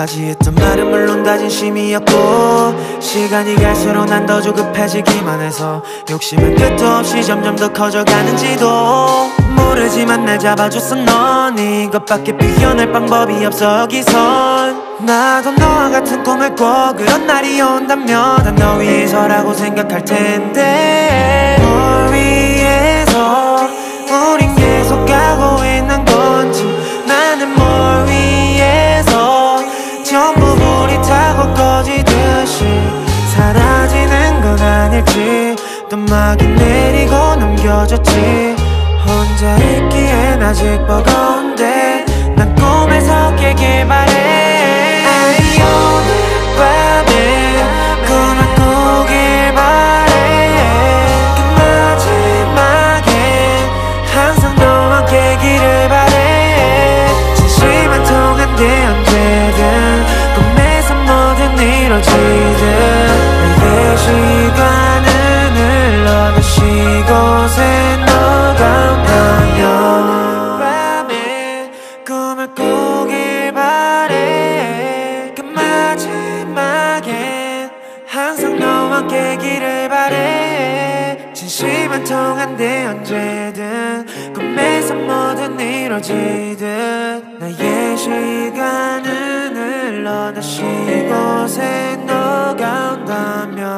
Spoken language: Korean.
지금까지 했던 말은 물론 다 진심이었고 시간이 갈수록 난 더 조급해지기만 해서 욕심은 끝도 없이 점점 더 커져가는지도 모르지만 날 잡아줬어 넌 이것밖에 표현할 방법이 없어 여기선 나도 너와 같은 꿈을 꿔 그런 날이 온다면 다 너 위해서라고 생각할 텐데 뭘 위해서 우린 계속 가고 있는 건지 나는 뭘 위해서 전부 불이 타고 꺼지듯이 사라지는 건 아닐지 또 막이 내리고 넘겨졌지 혼자 있기엔 아직 버거운데 난 꿈에서 깨길 바래 아이 오늘 밤에 꿈을 꾸길 바래 그 마지막에 항상 너와 함께 길을 바래 진심은 통한데 언제든 꿈에서 뭐든 이루어지듯 내게 시간은 흘러 다시 곳에 너가 온다면 밤에 꿈을 꾸길 바래 그 마지막엔 항상 너와 함께 길을 바래 진심은 통한데 언제든 꿈에서 뭐든 이루어지듯 나의 시간은 흘러 다시 곳에 너가 온다면